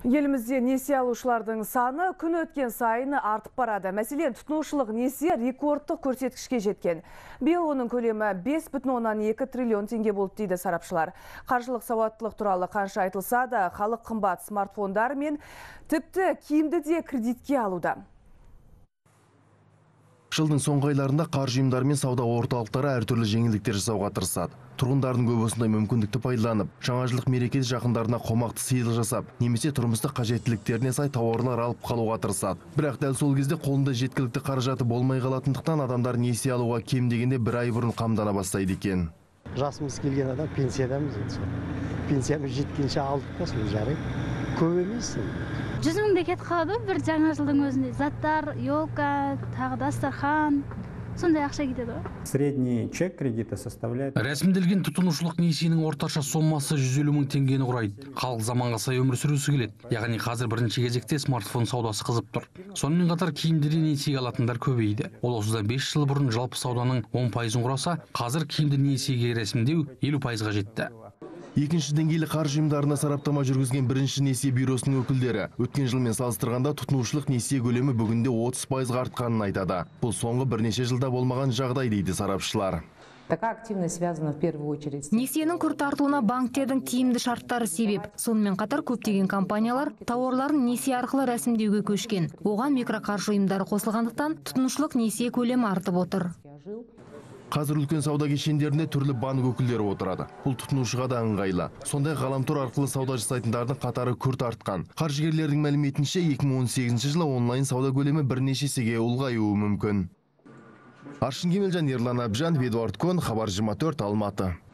Елімізде несие алушылардың саны күн өткен сайын артып барады. Мәселен, тұтынушылық несие рекордтық көрсеткішке жеткен. Биыл оның көлемі 5,2 триллион теңге болды дейді сарапшылар. Қаржылық сауаттылық туралы қанша айтылса да, халық қымбат смартфондар мен тіпті киімді де кредитке алуда. Жылдың соңғы айларында қаржы ұйымдары мен сауда орталықтары әртүрлі жеңілдіктер жасауға тырысады. Тұрғындардың көп осындай мүмкіндікті пайдаланып, жаңа жылдық мерекеде жақындарына қомақты сыйлық жасап, немесе тұрмыстық қажеттіліктеріне сай тауарлар алып қалуға тырысады. Бірақ дәл сол кезде қолында жеткілікті қаражаты болмай қалатындықтан адамдар несие алуға кем дегенде бір ай бұрын қамдана бастайды екен. Жасымыз келген адам пенсиядамыз енді. Пенсиямыз жеткенше алдық па сол жарайды. Көп емес. 100 мыңдай кетіп қалады бір жаңа жылдың өзінде. Заттар, елка, тағы дастархан, сондай ақша кетеді. Средний чек кредита составляет. Рәсімделген тұтынушылық несиенің орташа сомасы 150 мың теңгені құрайды. Халық заманға сай өмір сүргісі келеді. Яғни қазір бірінші кезекте смартфон саудасы қызып тұр. Сонымен қатар киімді де несиеге алатындар көбейді. Ол осыдан 5 жыл бұрын жалпы сауданың 10%-ын құраса, қазір киімді несиеге рәсімдеу 50%-ға жетті. Екінші деңгейлі қаржы ұйымдарына сараптама жүргізген бірінші несие бюросының өкілдері өткен жылмен салыстырғанда тұтынушылық несие көлемі бүгінде 30%-ға артқанын айтады. Бұл соңғы бірнеше жылда болмаған жағдай дейді сарапшылар. Несиенің күрт артуына банктердің тиімді шарттары себеп. Сонымен қатар көптеген компаниялар тауарларын несие арқылы рәсімдеуге көшкен. Оған микроқаржы ұйымдары қосылғандықтан тұтынушылық несие көлемі артып отыр. Қазір үлкен сауда кешендерінде түрлі банк өкілдері отырады. Бұл тұтынушыға да ыңғайлы. Сондай ғаламтор арқылы сауда жасайтындардың қатары күрт артқан. Қаржыгерлердің мәліметінше 2018 жылы онлайн сауда көлемі бірнеше есеге ұлғаюы мүмкін. Аршын Кемелжан, Ерлан Әбжан, Эдуард Кон, Хабар 24, Алматы.